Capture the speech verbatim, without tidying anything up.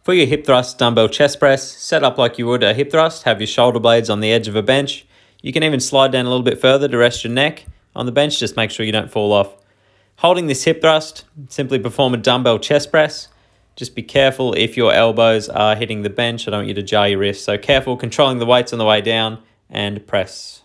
For your hip thrust dumbbell chest press, set up like you would a hip thrust, have your shoulder blades on the edge of a bench. You can even slide down a little bit further to rest your neck on the bench, just make sure you don't fall off. Holding this hip thrust, simply perform a dumbbell chest press. Just be careful if your elbows are hitting the bench. I don't want you to jar your wrists. So careful controlling the weights on the way down and press.